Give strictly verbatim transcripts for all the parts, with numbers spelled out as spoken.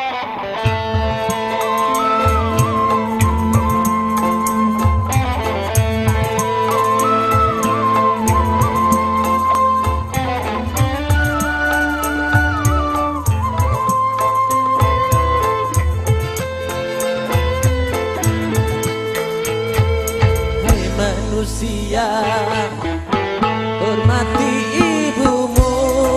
Manusia, hormati ibumu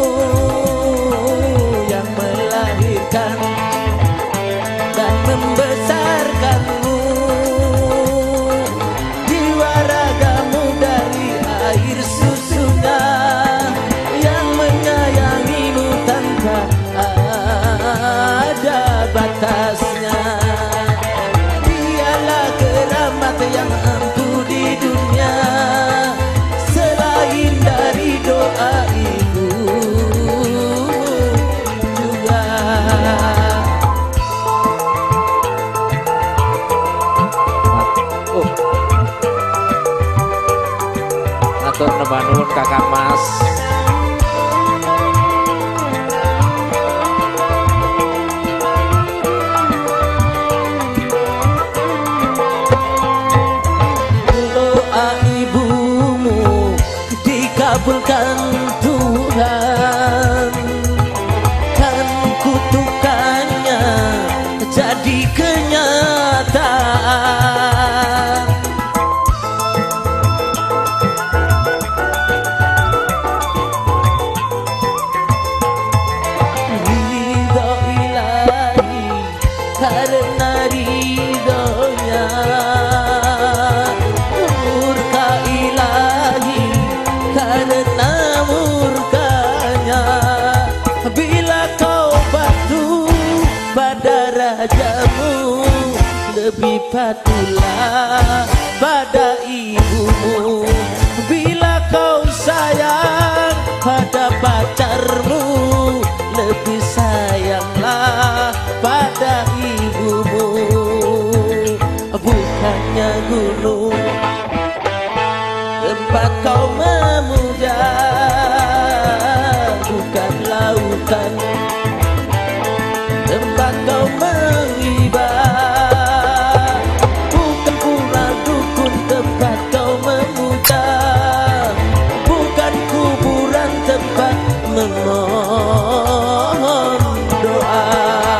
yang melahirkan dan membesarkanmu. Jiwa ragamu dari air susunya yang menyayangimu tanpa ada batasnya. Dialah keramat yang ampuh di dunia, selain dari doa ibu juga. Oh, atur nebanun kakak Mas. Kabulkan Tuhan, kan kutukannya jadi kenyataan. Ridho ilahi karena ridhonya, murka ilahi karena murkanya. Bila kau patuh pada rajamu, lebih patuhlah pada ibumu. Bila kau sayang pada pacarmu, lebih sayanglah pada ibumu. Bukannya gunung tempat kau memuja, bukan lautan tempat kau menghibah, bukan pula dukun tempat kau memuja, bukan kuburan tempat memohon doa.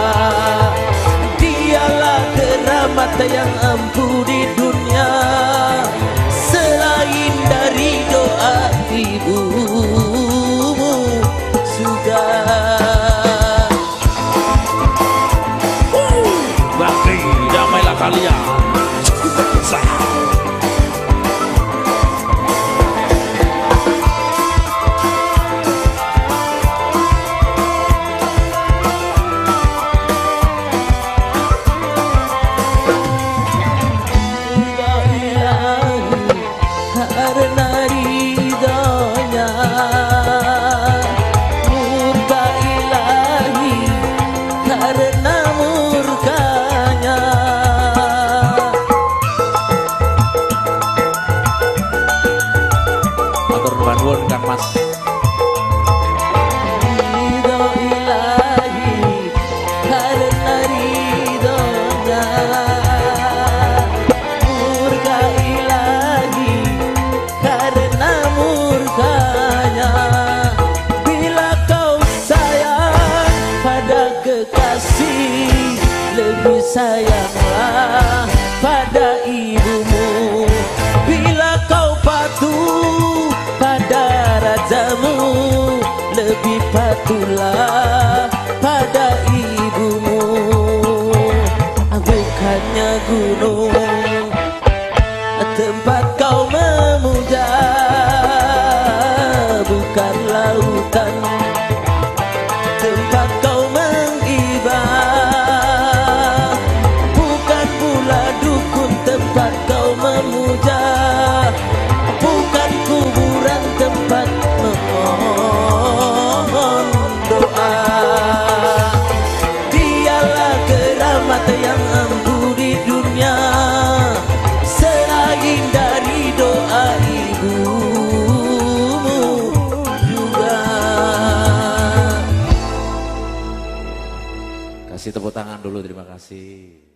Dialah keramat yang ampuh di dunia, selain dari doa ibumu sudah. Bakri, damailah kalian. Karena ridhonya, murka ilahi karena murkanya. Atur nuwun Kang Mas. Ridho ilahi karena ridhonya, murka ilahi karena murkanya. Bila kau sayang pada kekasih, lebih sayanglah pada ibumu. Bila kau patuh pada rajamu, lebih patuhlah pada ibumu. Bukannya gunung tempat kau memuja, bukan lautan tempat kau menghibah, bukan pula dukun tempat kau memuja, bukan kuburan tempat memohon doa. Dialah keramat yang ampuh di dunia, selain dari Kasih tepuk tangan dulu, terima kasih.